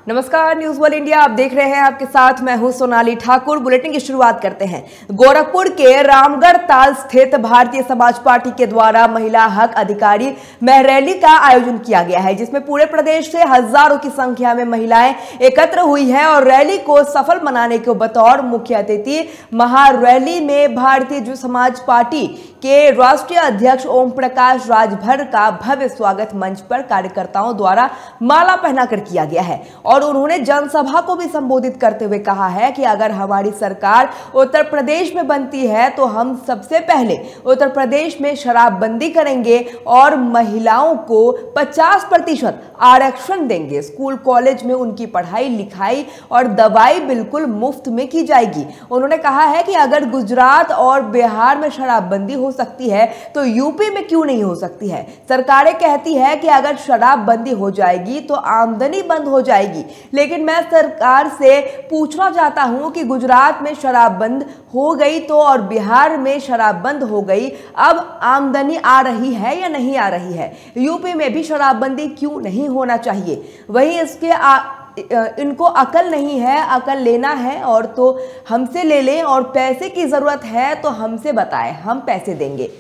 नमस्कार, news world India आप देख रहे हैं। आपके साथ मैं हूं सोनाली ठाकुर। बुलेटिन की शुरुआत करते हैं। गोरखपुर के रामगढ़ ताल स्थित भारतीय समाज पार्टी के द्वारा महिला हक अधिकारी महरैली का आयोजन किया गया है, जिसमें पूरे प्रदेश से हजारों की संख्या में महिलाएं एकत्र हुई है और रैली को सफल बनाने के बतौर मुख्य अतिथि महारैली में भारतीय समाज पार्टी के राष्ट्रीय अध्यक्ष ओम प्रकाश राजभर का भव्य स्वागत मंच पर कार्यकर्ताओं द्वारा माला पहनाकर किया गया है और उन्होंने जनसभा को भी संबोधित करते हुए कहा है कि अगर हमारी सरकार उत्तर प्रदेश में बनती है तो हम सबसे पहले उत्तर प्रदेश में शराबबंदी करेंगे और महिलाओं को 50% आरक्षण देंगे। स्कूल कॉलेज में उनकी पढ़ाई लिखाई और दवाई बिल्कुल मुफ्त में की जाएगी। उन्होंने कहा है कि अगर गुजरात और बिहार में शराबबंदी हो सकती है तो यूपी में क्यों नहीं हो सकती है। सरकारें कहती है कि अगर शराबबंदी हो जाएगी तो आमदनी बंद हो जाएगी, लेकिन मैं सरकार से पूछना चाहता हूं कि गुजरात में शराब बंद हो गई तो और बिहार में शराब बंद हो गई, अब आमदनी आ रही है या नहीं आ रही है? यूपी में भी शराबबंदी क्यों नहीं होना चाहिए? वहीं इसके इनको अकल नहीं है, अकल लेना है और तो हमसे ले लें और पैसे की जरूरत है तो हमसे बताएं, हम पैसे देंगे।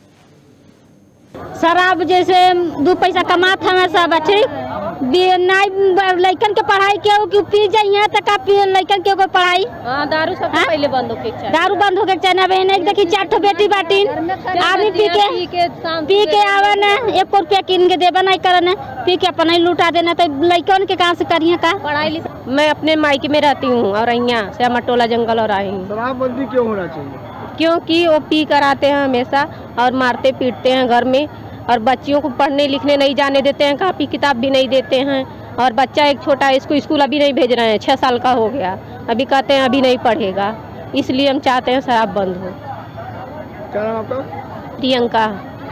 शराब जैसे 2 पैसा कमात हमें सब अच्छे लड़कन के पढ़ाई के पी जाइए तक लड़कन के पढ़ाई दारू सब पहले बंद हो के चाहिए। दारू बंद हो के चाहिए। बहन देखी 4 बेटी बाटी आदमी पी के आवे न 1 रुपया किन के देवे नहीं करन, पी के अपना ही लुटा देना, तो लड़कन के कहाँ से करिए का पढ़ाई। मैं अपने मायके में रहती हूँ और यहाँ से मटोला जंगल और आई हूँ। शराबबंदी क्यों होना चाहिए? क्योंकि वो पी कर आते हैं हमेशा और मारते पीटते हैं घर में और बच्चियों को पढ़ने लिखने नहीं जाने देते हैं, कापी किताब भी नहीं देते हैं और बच्चा एक छोटा इसको स्कूल अभी नहीं भेज रहे हैं, 6 साल का हो गया, अभी कहते हैं अभी नहीं पढ़ेगा। इसलिए हम चाहते हैं शराब बंद हो। क्या नाम आपका? प्रियंका।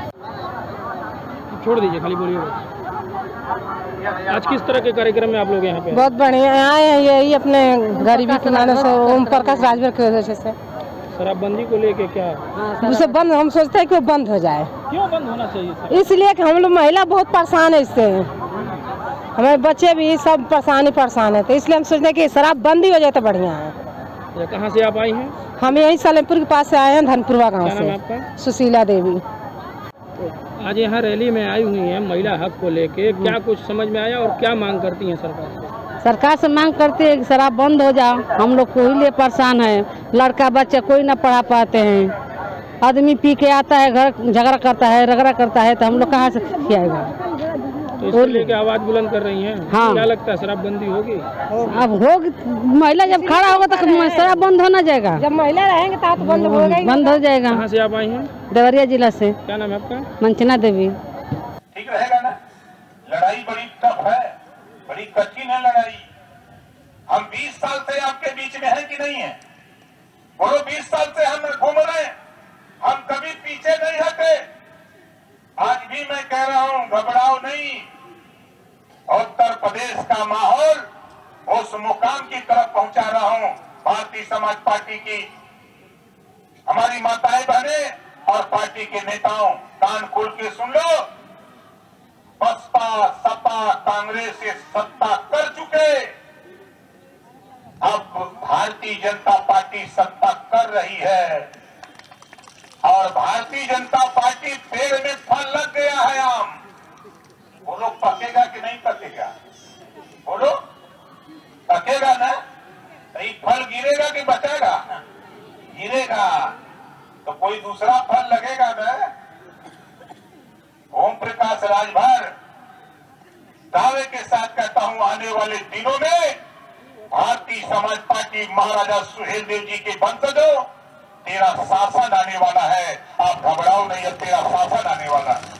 छोड़ दीजिए, खाली बोलिए। आज किस तरह के कार्यक्रम में आप लोग यहाँ पे? बहुत बढ़िया आए हैं, यही अपने गरीबी के माने से ओम प्रकाश राजभर की वजह से। शराबबंदी को लेके क्या उसे बंद, हम सोचते हैं कि वो बंद हो जाए। क्यों बंद होना चाहिए सर? इसलिए कि हम लोग महिला बहुत परेशान है इससे, हमारे बच्चे भी सब परेशान है, तो इसलिए हम सोचते हैं कि शराबबंदी हो जाए तो बढ़िया है। कहाँ से आप आई हैं? हम यही सलेमपुर के पास से आए हैं, धनपुरवा गाँव क्या नाम है से। आपका? सुशीला देवी। आज यहाँ रैली में आई हुई हैं महिला हक को लेके, क्या कुछ समझ में आया और क्या मांग करती हैं सरकार से? सरकार से मांग करते हैं कि शराब बंद हो जाओ, हम लोग को ही लिए परेशान है, लड़का बच्चा कोई ना पढ़ा पाते हैं, आदमी पी के आता है घर झगड़ा करता है रगड़ा करता है, तो हम लोग कहाँ से खिलाएगा? तो इसको लेके आवाज बुलंद कर रही हैं। हाँ। क्या लगता है शराबबंदी होगी? अब होगी, महिला जब खड़ा होगा तो शराब बंद होना जाएगा। जब महिला रहेंगे तो बंद होगा, बंद हो जाएगा। कहाँ से आप आई हैं? देवरिया जिला से। क्या नाम है आपका? मंचना देवी। ठीक रहेगा ना? लड़ाई बड़ी टफ है, बड़ी कठिन है लड़ाई। हम 20 साल से आपके बीच में हैं कि नहीं है? बोलो, 20 साल से हम घूम रहे हैं, हम कभी पीछे नहीं हटे। आज भी मैं कह रहा हूं, घबराओ नहीं। उत्तर प्रदेश का माहौल उस मुकाम की तरफ पहुंचा रहा हूं। भारतीय समाज पार्टी की हमारी माताएं बहनें और पार्टी के नेताओं, कान खोल के सुन लो। बसपा सपा कांग्रेस से सत्ता कर चुके, अब भारतीय जनता पार्टी सत्ता कर रही है और भारतीय जनता पार्टी पेड़ में फल लग गया है आम। बोलो, पकेगा कि नहीं पकेगा? बोलो, पकेगा ना? तो फल गिरेगा कि बचेगा? गिरेगा तो कोई दूसरा फल लगेगा ना। ओम प्रकाश राजभर दावे के साथ कहता हूं, आने वाले दिनों में भारतीय समाज पार्टी महाराजा सुहेलदेव जी के वंशजों, तेरा शासन आने वाला है। आप घबराओ नहीं, तेरा शासन आने वाला है।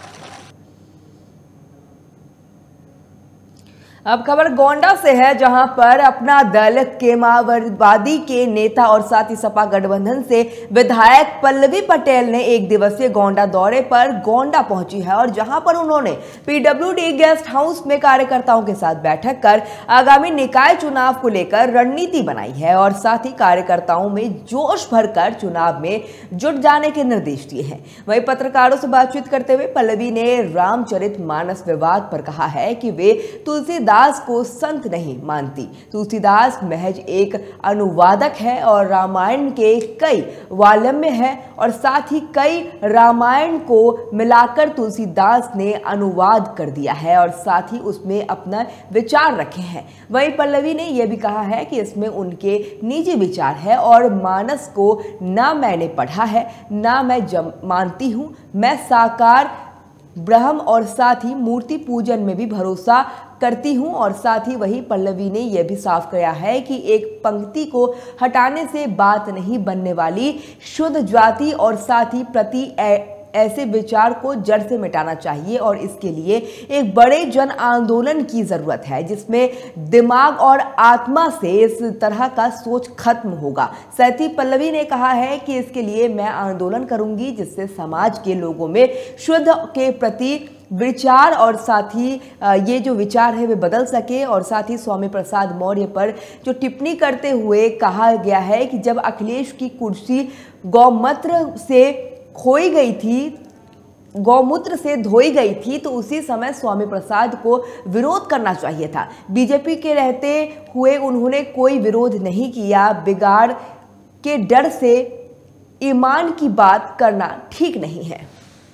अब खबर गोंडा से है, जहां पर अपना दल के माओवादी के नेता और साथ ही सपा गठबंधन से विधायक पल्लवी पटेल ने 1 दिवसीय गोंडा दौरे पर गोंडा पहुंची है और जहां पर उन्होंने पीडब्ल्यूडी गेस्ट हाउस में कार्यकर्ताओं के साथ बैठक कर आगामी निकाय चुनाव को लेकर रणनीति बनाई है और साथ ही कार्यकर्ताओं में जोश भरकर चुनाव में जुट जाने के निर्देश दिए हैं। वहीं पत्रकारों से बातचीत करते हुए पल्लवी ने रामचरितमानस विवाद पर कहा है कि वे तुलसीदास तुलसीदास को संत नहीं मानती। तुलसीदास महज एक अनुवादक है और रामायण के कई वाल्म्य है और साथ ही कई रामायण को मिलाकर तुलसीदास ने अनुवाद कर दिया है और साथ ही उसमें अपना विचार रखे हैं। वहीं पल्लवी ने यह भी कहा है कि इसमें उनके निजी विचार है और मानस को ना मैंने पढ़ा है ना मैं मानती हूँ। मैं साकार ब्रह्म और साथ ही मूर्ति पूजन में भी भरोसा करती हूं। और साथ ही वही पल्लवी ने यह भी साफ किया है कि एक पंक्ति को हटाने से बात नहीं बनने वाली, शुद्ध जाति और साथ ही प्रति ऐसे विचार को जड़ से मिटाना चाहिए और इसके लिए एक बड़े जन आंदोलन की जरूरत है जिसमें दिमाग और आत्मा से इस तरह का सोच खत्म होगा। साथ ही पल्लवी ने कहा है कि इसके लिए मैं आंदोलन करूंगी जिससे समाज के लोगों में शुद्ध के प्रति विचार और साथ ही ये जो विचार है वे बदल सके। और साथ ही स्वामी प्रसाद मौर्य पर जो टिप्पणी करते हुए कहा गया है कि जब अखिलेश की कुर्सी गौमूत्र से खोई गई थी, गौमूत्र से धोई गई थी, तो उसी समय स्वामी प्रसाद को विरोध करना चाहिए था। बीजेपी के रहते हुए उन्होंने कोई विरोध नहीं किया। बिगाड़ के डर से ईमान की बात करना ठीक नहीं है।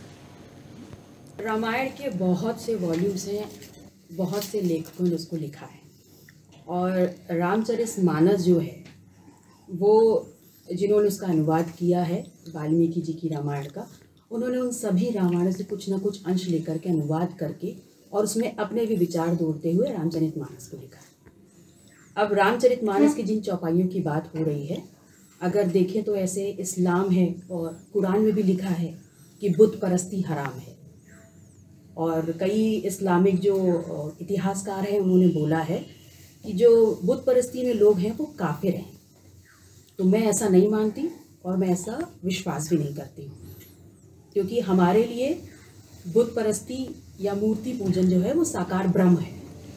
रामायण के बहुत से वॉल्यूम्स हैं, बहुत से लेखकों ने उसको लिखा है और रामचरितमानस जो है वो जिन्होंने उसका अनुवाद किया है वाल्मीकि जी की रामायण का, उन्होंने उन सभी रामायण से कुछ ना कुछ अंश लेकर के अनुवाद करके और उसमें अपने भी विचार जोड़ते हुए रामचरितमानस को लिखा है। अब रामचरितमानस की जिन चौपाइयों की बात हो रही है, अगर देखें तो ऐसे इस्लाम है और कुरान में भी लिखा है कि बुत परस्ती हराम है और कई इस्लामिक जो इतिहासकार हैं उन्होंने बोला है कि जो बुत परस्ती में लोग हैं वो काफिर हैं। तो मैं ऐसा नहीं मानती और मैं ऐसा विश्वास भी नहीं करती क्योंकि हमारे लिए बुत परस्ती या मूर्ति पूजन जो है वो साकार ब्रह्म है।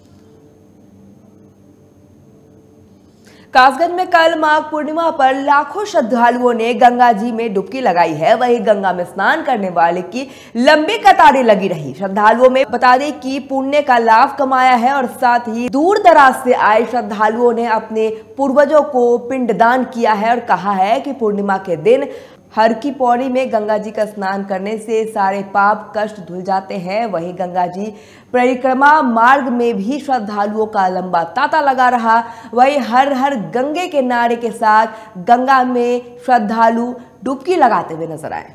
कासगंज में कल माघ पूर्णिमा पर लाखों श्रद्धालुओं ने गंगा जी में डुबकी लगाई है। वहीं गंगा में स्नान करने वाले की लंबी कतारें लगी रही। श्रद्धालुओं में बता दें कि पुण्य का लाभ कमाया है और साथ ही दूर दराज से आए श्रद्धालुओं ने अपने पूर्वजों को पिंडदान किया है और कहा है कि पूर्णिमा के दिन हर की पौड़ी में गंगा जी का स्नान करने से सारे पाप कष्ट धुल जाते हैं। वहीं गंगा जी परिक्रमा मार्ग में भी श्रद्धालुओं का लंबा तांता लगा रहा। वहीं हर हर गंगे के नारे के साथ गंगा में श्रद्धालु डुबकी लगाते हुए नजर आए।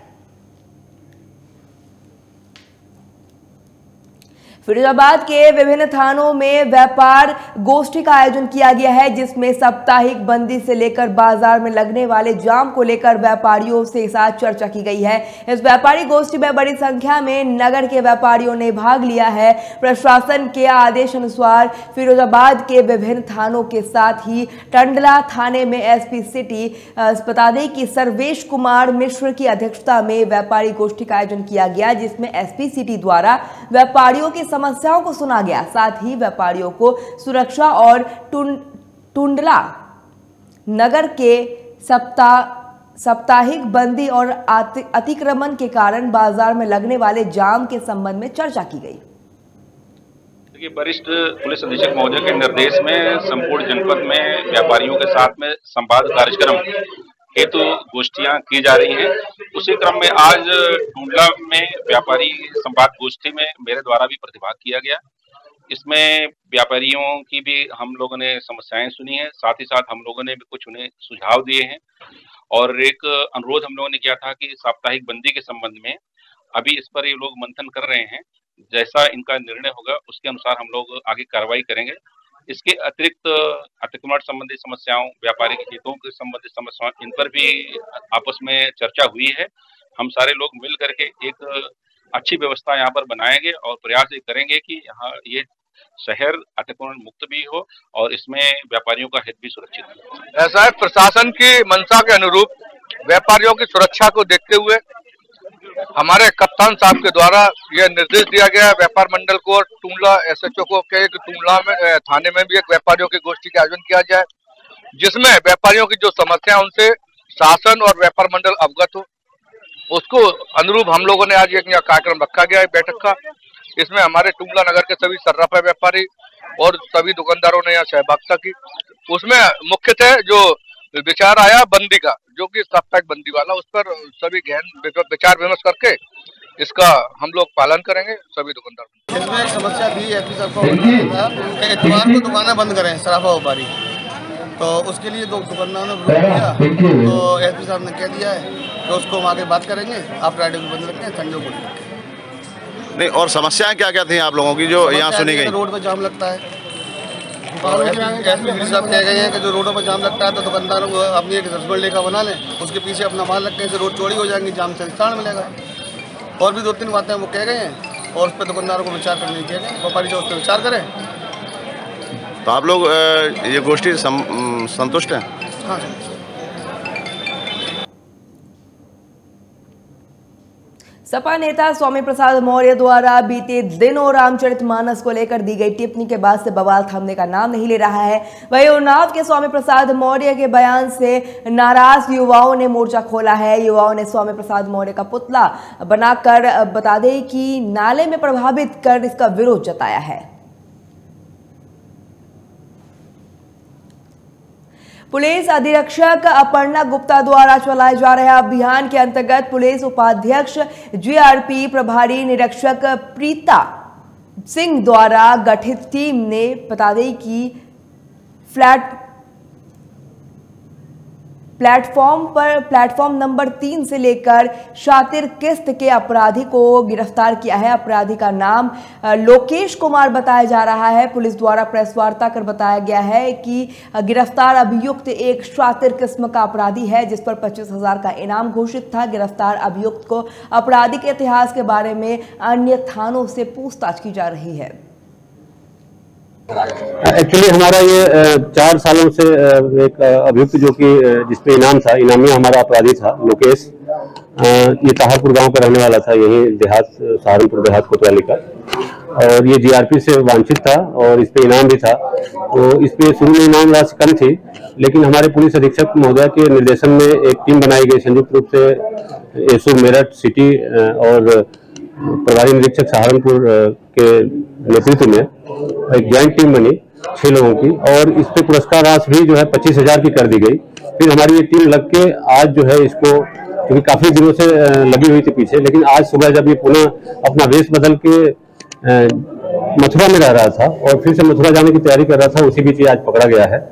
फिरोजाबाद के विभिन्न थानों में व्यापार गोष्ठी का आयोजन किया गया है जिसमें साप्ताहिक बंदी से लेकर बाजार में लगने वाले जाम को लेकर व्यापारियों से साथ चर्चा की गई है। इस व्यापारी गोष्ठी में बड़ी संख्या में नगर के व्यापारियों ने भाग लिया है। प्रशासन के आदेश अनुसार फिरोजाबाद के विभिन्न थानों के साथ ही टंडला थाने में एसपी सिटी बता दें कि सर्वेश कुमार मिश्र की अध्यक्षता में व्यापारी गोष्ठी का आयोजन किया गया जिसमें एसपी सिटी द्वारा व्यापारियों की समस्याओं को सुना गया। साथ ही व्यापारियों को सुरक्षा और टुंडला नगर के साप्ताहिक बंदी और अतिक्रमण के कारण बाजार में लगने वाले जाम के संबंध में चर्चा की गई। वरिष्ठ पुलिस अधीक्षक महोदय के निर्देश में संपूर्ण जनपद में व्यापारियों के साथ में संवाद कार्यक्रम हेतु गोष्ठियां की जा रही हैं। उसी क्रम में आज टुंडला में व्यापारी संवाद गोष्ठी में मेरे द्वारा भी प्रतिभाग किया गया। इसमें व्यापारियों की भी हम लोगों ने समस्याएं सुनी है, साथ ही साथ हम लोगों ने भी कुछ उन्हें सुझाव दिए हैं और एक अनुरोध हम लोगों ने किया था कि साप्ताहिक बंदी के संबंध में अभी इस पर ये लोग मंथन कर रहे हैं। जैसा इनका निर्णय होगा उसके अनुसार हम लोग आगे कार्रवाई करेंगे। इसके अतिरिक्त अतिक्रमण संबंधी समस्याओं, व्यापारिक हितों के संबंधित समस्याओं, इन पर भी आपस में चर्चा हुई है। हम सारे लोग मिल करके एक अच्छी व्यवस्था यहाँ पर बनाएंगे और प्रयास ये करेंगे कि यहाँ ये शहर अतिक्रमण मुक्त भी हो और इसमें व्यापारियों का हित भी सुरक्षित हो। ऐसा है, प्रशासन की मंशा के अनुरूप व्यापारियों की सुरक्षा को देखते हुए हमारे कप्तान साहब के द्वारा यह निर्देश दिया गया व्यापार मंडल को और टुंडला एसएचओ को कि टुंडला में थाने में भी एक व्यापारियों की गोष्ठी का आयोजन किया जाए जिसमें व्यापारियों की जो समस्या उनसे शासन और व्यापार मंडल अवगत हो। उसको अनुरूप हम लोगों ने आज एक कार्यक्रम रखा गया है बैठक का। इसमें हमारे टुंडला नगर के सभी सर्राफा व्यापारी, और सभी दुकानदारों ने यहाँ सहभागिता की। उसमें मुख्यतः जो विचार आया बंदी का, जो कि साप्ताहिक बंदी वाला, उस पर सभी गहन विचार विमर्श करके इसका हम लोग पालन करेंगे सभी दुकानदार। इसमें एक समस्या थी, एसपी साहब को इतवार को दुकानें बंद करें सराफा व्यापारी, तो उसके लिए दो दुकानदारों ने विरोध किया, तो एसपी साहब ने कह दिया है कि उसको हम आगे बात करेंगे, आप फ्राइडे को बंद रखें, संडे को रखें। नहीं, और समस्याएं क्या क्या थी आप लोगों की जो यहाँ सुनी गई? रोड पर जाम लगता है, एसपी साहब कह गए हैं कि जो रोडों पर जाम लगता है तो दुकानदारों को अपनी एक दसबड़ लेखा बना लें, उसके पीछे अपना माल रखने से रोड चौड़ी हो जाएंगी, जाम से स्थान मिलेगा। और भी 2-3 बातें वो कह गए हैं और उस पर दुकानदारों को विचार करने के लिए व्यापारी जो उस पर विचार करें। तो आप लोग ये गोष्ठी संतुष्ट हैं? हाँ। सपा नेता स्वामी प्रसाद मौर्य द्वारा बीते दिनों रामचरितमानस को लेकर दी गई टिप्पणी के बाद से बवाल थमने का नाम नहीं ले रहा है। वहीं उन्नाव के स्वामी प्रसाद मौर्य के बयान से नाराज युवाओं ने मोर्चा खोला है। युवाओं ने स्वामी प्रसाद मौर्य का पुतला बनाकर बता दें कि नाले में प्रभावित कर इसका विरोध जताया है। पुलिस अधीक्षक अपर्णा गुप्ता द्वारा चलाए जा रहे अभियान के अंतर्गत पुलिस उपाध्यक्ष जीआरपी प्रभारी निरीक्षक प्रीता सिंह द्वारा गठित टीम ने बता दें कि प्लेटफॉर्म नंबर 3 से लेकर शातिर किस्त के अपराधी को गिरफ्तार किया है। अपराधी का नाम लोकेश कुमार बताया जा रहा है। पुलिस द्वारा प्रेस वार्ता कर बताया गया है कि गिरफ्तार अभियुक्त एक शातिर किस्म का अपराधी है, जिस पर 25,000 का इनाम घोषित था। गिरफ्तार अभियुक्त को अपराधी के इतिहास के बारे में अन्य थानों से पूछताछ की जा रही है। एक्चुअली हमारा ये 4 सालों से एक अभियुक्त जो कि जिसपे इनाम था, इनामी हमारा अपराधी था लोकेश, ये ताहरपुर गांव का रहने वाला था, यही देहात सहारनपुर देहात कोतवाली का, और ये जीआरपी से वांछित था और इस पे इनाम भी था। तो इस पे शुरू में इनाम राशि कम थी, लेकिन हमारे पुलिस अधीक्षक महोदय के निर्देशन में एक टीम बनाई गई संयुक्त रूप से एसओ मेरठ सिटी और प्रभारी निरीक्षक सहारनपुर के नेतृत्व में एक ज्वाइंट टीम बनी 6 लोगों की, और इस पे पुरस्कार राशि भी जो है 25,000 की कर दी गई। फिर हमारी ये टीम लग के आज जो है इसको, क्योंकि काफी दिनों से लगी हुई थी पीछे, लेकिन आज सुबह जब ये पुनः अपना वेश बदल के मथुरा में रह रहा था और फिर से मथुरा जाने की तैयारी कर रहा था, उसी बीच आज पकड़ा गया है।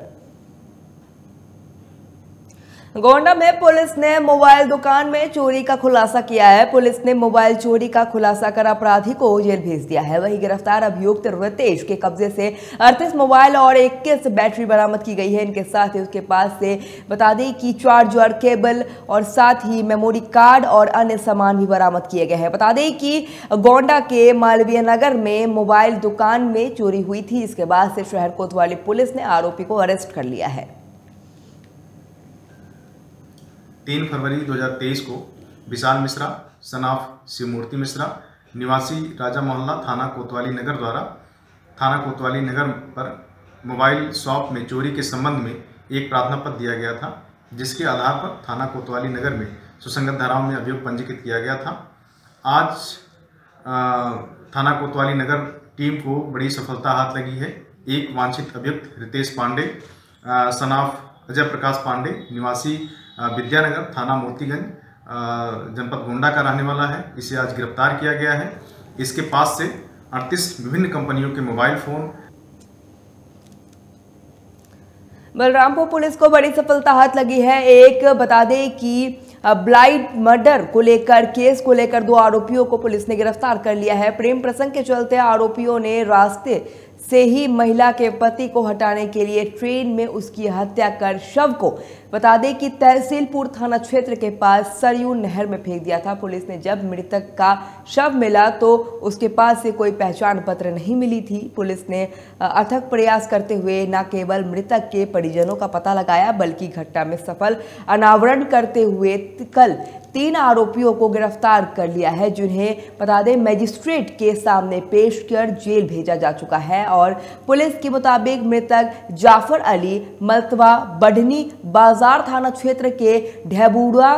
गोंडा में पुलिस ने मोबाइल दुकान में चोरी का खुलासा किया है। पुलिस ने मोबाइल चोरी का खुलासा कर अपराधी को जेल भेज दिया है। वहीं गिरफ्तार अभियुक्त रितेश के कब्जे से 38 मोबाइल और 21 बैटरी बरामद की गई है। इनके साथ ही उसके पास से बता दें कि चार्जर, केबल और साथ ही मेमोरी कार्ड और अन्य सामान भी बरामद किए गए हैं। बता दें कि गोंडा के मालवीय नगर में मोबाइल दुकान में चोरी हुई थी। इसके बाद से शहर कोतवाली पुलिस ने आरोपी को अरेस्ट कर लिया है। 3 फरवरी 2023 को विशाल मिश्रा सनाफ शिवमूर्ति मिश्रा निवासी राजा मोहल्ला थाना कोतवाली नगर द्वारा थाना कोतवाली नगर पर मोबाइल शॉप में चोरी के संबंध में एक प्रार्थना पत्र दिया गया था, जिसके आधार पर थाना कोतवाली नगर में सुसंगत धाराओं में अभियोग पंजीकृत किया गया था। आज थाना कोतवाली नगर टीम को बड़ी सफलता हाथ लगी है। एक वांछित अभियुक्त रितेश पांडे सनाफ अजय प्रकाश पांडे निवासी विद्यानगर थाना मोतीगंज जनपद गोंडा का रहने वाला है, इसे आज गिरफ्तार किया गया है। इसके पास से 38 विभिन्न कंपनियों के मोबाइल फोन। बलरामपुर पुलिस को बड़ी सफलता हाथ लगी है। एक बता दें कि ब्लाइंड मर्डर को लेकर केस को लेकर 2 आरोपियों को पुलिस ने गिरफ्तार कर लिया है। प्रेम प्रसंग के चलते आरोपियों ने रास्ते से ही महिला के पति को हटाने के लिए ट्रेन में उसकी हत्या कर शव को बता दें कि तहसीलपुर थाना क्षेत्र के पास सरयू नहर में फेंक दिया था। पुलिस ने जब मृतक का शव मिला तो उसके पास से कोई पहचान पत्र नहीं मिली थी। पुलिस ने अथक प्रयास करते हुए न केवल मृतक के परिजनों का पता लगाया, बल्कि घटना में सफल अनावरण करते हुए कल 3 आरोपियों को गिरफ्तार कर लिया है, जिन्हें बता दें मजिस्ट्रेट के सामने पेश कर जेल भेजा जा चुका है। और पुलिस के मुताबिक मृतक जाफर अली मलतवा बढ़नी बाजार थाना क्षेत्र के ढेबुड़ा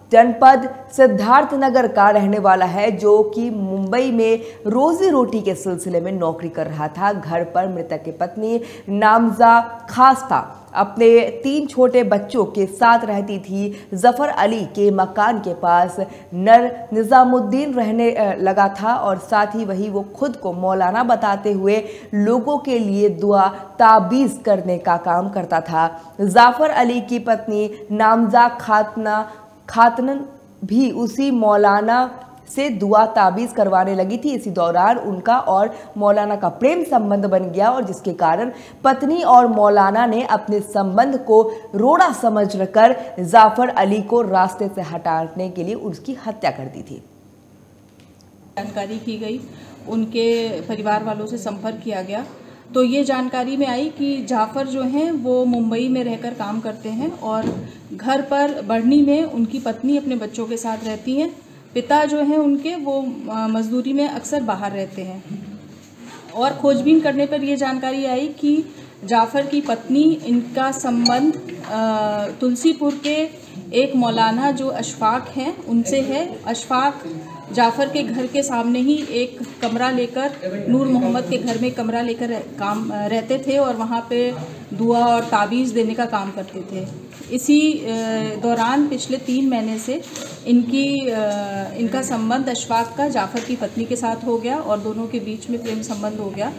जनपद सिद्धार्थनगर का रहने वाला है, जो कि मुंबई में रोजी रोटी के सिलसिले में नौकरी कर रहा था। घर पर मृतक की पत्नी नामजा खास्ता अपने 3 छोटे बच्चों के साथ रहती थी। जफर अली के मकान के पास नर निजामुद्दीन रहने लगा था और साथ ही वही वो खुद को मौलाना बताते हुए लोगों के लिए दुआ ताबीज़ करने का काम करता था। जाफर अली की पत्नी नामजा खातन भी उसी मौलाना से दुआ ताबीज़ करवाने लगी थी। इसी दौरान उनका और मौलाना का प्रेम संबंध बन गया और जिसके कारण पत्नी और मौलाना ने अपने संबंध को रोड़ा समझकर जाफर अली को रास्ते से हटाने के लिए उसकी हत्या कर दी थी। जानकारी की गई, उनके परिवार वालों से संपर्क किया गया तो ये जानकारी में आई कि जाफ़र जो हैं वो मुंबई में रहकर काम करते हैं और घर पर बढ़नी में उनकी पत्नी अपने बच्चों के साथ रहती हैं। पिता जो हैं उनके वो मजदूरी में अक्सर बाहर रहते हैं और खोजबीन करने पर ये जानकारी आई कि जाफ़र की पत्नी, इनका संबंध तुलसीपुर के एक मौलाना जो अशफाक हैं उनसे है। अशफाक जाफ़र के घर के सामने ही एक कमरा लेकर, नूर मोहम्मद के घर में कमरा लेकर रहते थे और वहाँ पे दुआ और ताबीज़ देने का काम करते थे। इसी दौरान पिछले 3 महीने से इनका संबंध अशफाक का जाफ़र की पत्नी के साथ हो गया और दोनों के बीच में प्रेम संबंध हो गया।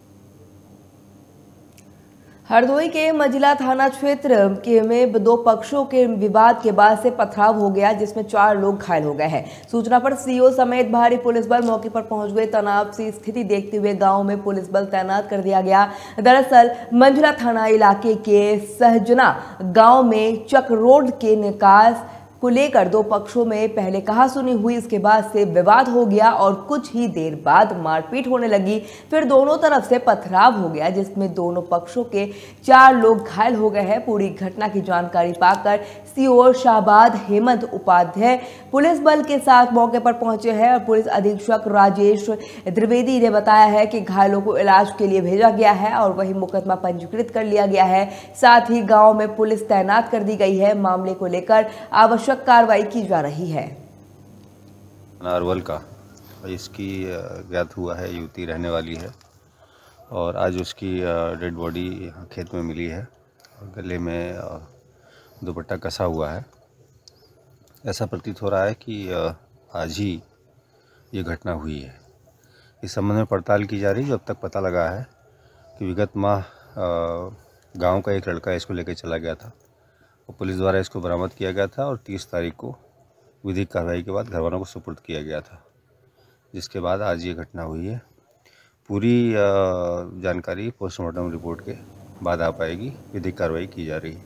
हरदोई के मजिला थाना क्षेत्र में 2 पक्षों के विवाद के बाद से पथराव हो गया, जिसमें 4 लोग घायल हो गए हैं। सूचना पर सीओ समेत भारी पुलिस बल मौके पर पहुंच गए। तनाव की स्थिति देखते हुए गांव में पुलिस बल तैनात कर दिया गया। दरअसल मंजिला थाना इलाके के सहजना गांव में चक रोड के निकास को लेकर 2 पक्षों में पहले कहासुनी हुई, इसके बाद से विवाद हो गया और कुछ ही देर बाद मारपीट होने लगी। फिर दोनों तरफ से पथराव हो गया, जिसमें दोनों पक्षों के 4 लोग घायल हो गए हैं। पूरी घटना की जानकारी पाकर सीओ शाहबाद हेमंत उपाध्याय पुलिस बल के साथ मौके पर पहुंचे हैं और पुलिस अधीक्षक राजेश द्विवेदी ने बताया है कि घायलों को इलाज के लिए भेजा गया है और वही मुकदमा पंजीकृत कर लिया गया है। साथ ही गाँव में पुलिस तैनात कर दी गई है। मामले को लेकर आवश्यक कार्रवाई की जा रही है। अरवल का इसकी ज्ञात हुआ है, युवती रहने वाली है और आज उसकी डेड बॉडी खेत में मिली है और गले में दुपट्टा कसा हुआ है। ऐसा प्रतीत हो रहा है कि आज ही ये घटना हुई है। इस संबंध में पड़ताल की जा रही है। जब तक पता लगा है कि विगत माह गांव का एक लड़का इसको लेकर चला गया था, पुलिस द्वारा इसको बरामद किया गया था और 30 तारीख को विधिक कार्रवाई के बाद घरवालों को सुपुर्द किया गया था, जिसके बाद आज ये घटना हुई है। पूरी जानकारी पोस्टमार्टम रिपोर्ट के बाद आ पाएगी। विधिक कार्रवाई की जा रही है।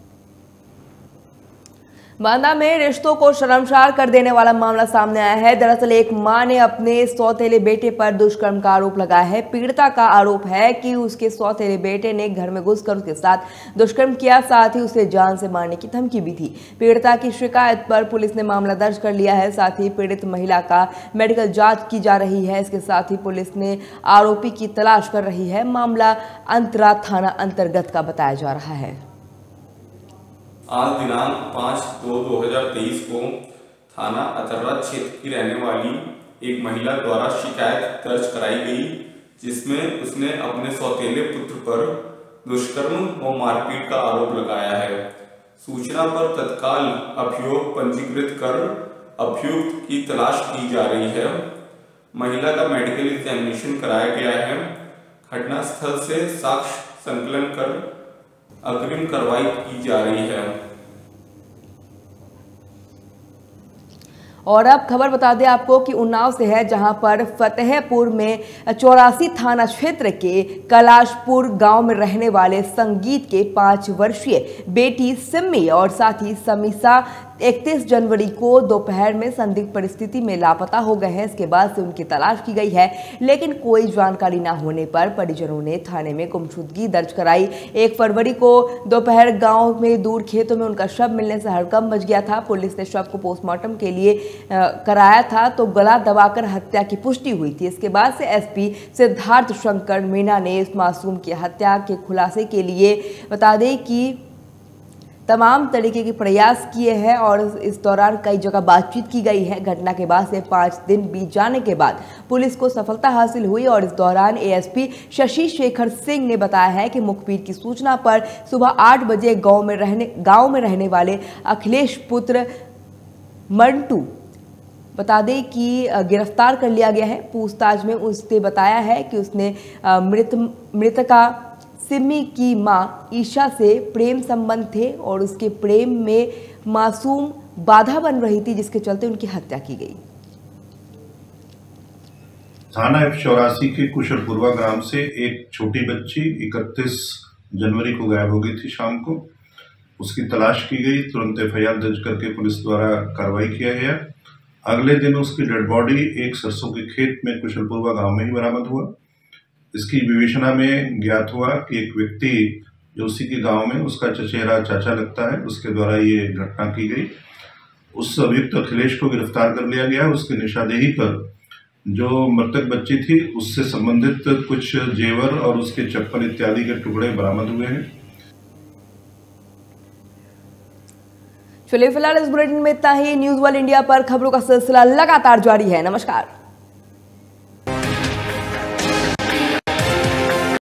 बांदा में रिश्तों को शर्मसार कर देने वाला मामला सामने आया है। दरअसल एक मां ने अपने सौतेले बेटे पर दुष्कर्म का आरोप लगाया है। पीड़िता का आरोप है कि उसके सौतेले बेटे ने घर में घुसकर उसके साथ दुष्कर्म किया, साथ ही उसे जान से मारने की धमकी भी थी। पीड़िता की शिकायत पर पुलिस ने मामला दर्ज कर लिया है। साथ ही पीड़ित महिला का मेडिकल जाँच की जा रही है। इसके साथ ही पुलिस ने आरोपी की तलाश कर रही है। मामला अंतरा थाना अंतर्गत का बताया जा रहा है। आज दिनांक 5/2/2023 को थाना अतर्रा क्षेत्र की रहने वाली एक महिला द्वारा शिकायत दर्ज कराई गई, जिसमें उसने अपने सौतेले पुत्र पर दुष्कर्म व मारपीट का आरोप लगाया है। सूचना पर तत्काल अभियोग पंजीकृत कर अभियुक्त की तलाश की जा रही है। महिला का मेडिकल एग्जामिनेशन कराया गया है। घटनास्थल से साक्ष्य संकलन कर अग्रिम कार्रवाई की जा रही है। और अब खबर बता दें आपको कि उन्नाव से है, जहां पर फतेहपुर में 84 थाना क्षेत्र के कैलाशपुर गांव में रहने वाले संगीत के 5 वर्षीय बेटी सिम्मी और साथ ही समीसा 31 जनवरी को दोपहर में संदिग्ध परिस्थिति में लापता हो गए हैं। इसके बाद से उनकी तलाश की गई है, लेकिन कोई जानकारी न होने पर परिजनों ने थाने में गुमशुदगी दर्ज कराई। 1 फरवरी को दोपहर गांव में दूर खेतों में उनका शव मिलने से हड़कंप मच गया था। पुलिस ने शव को पोस्टमार्टम के लिए कराया था तो गला दबाकर हत्या की पुष्टि हुई थी। इसके बाद से एसपी सिद्धार्थ शंकर मीणा ने इस मासूम की हत्या के खुलासे के लिए बता दें कि तमाम तरीके के प्रयास किए हैं और इस दौरान कई जगह बातचीत की गई है। घटना के बाद से 5 दिन बीत जाने के बाद पुलिस को सफलता हासिल हुई और इस दौरान एएसपी शशि शेखर सिंह ने बताया है कि मुखबिर की सूचना पर सुबह 8 बजे गांव में रहने वाले अखिलेश पुत्र मंटू बता दें कि गिरफ्तार कर लिया गया है। पूछताछ में उसने बताया है कि उसने मृतका सिमी की मां ईशा से प्रेम संबंध थे और उसके प्रेम में मासूम बाधा बन रही थी, जिसके चलते उनकी हत्या की गई। थाना F84 के कुशलपुरवा ग्राम से एक छोटी बच्ची 31 जनवरी को गायब हो गई थी शाम को। उसकी तलाश की गई, तुरंत FIR दर्ज करके पुलिस द्वारा कार्रवाई किया गया। अगले दिन उसकी डेड बॉडी एक सरसों के खेत में कुशलपुरवा गांव में ही बरामद हुआ। इसकी विवेचना में ज्ञात हुआ कि एक व्यक्ति जो उसी के गांव में उसका चचेरा चाचा लगता है, उसके द्वारा ये घटना की गई। उस अभियुक्त अखिलेश को गिरफ्तार कर लिया गया। उसकी निशादेही पर जो मृतक बच्ची थी उससे संबंधित कुछ जेवर और उसके चप्पल इत्यादि के टुकड़े बरामद हुए हैं। चलिए फिलहाल इस बुलेटिन में इतना ही। न्यूज़ वर्ल्ड इंडिया पर खबरों का सिलसिला लगातार जारी है। नमस्कार।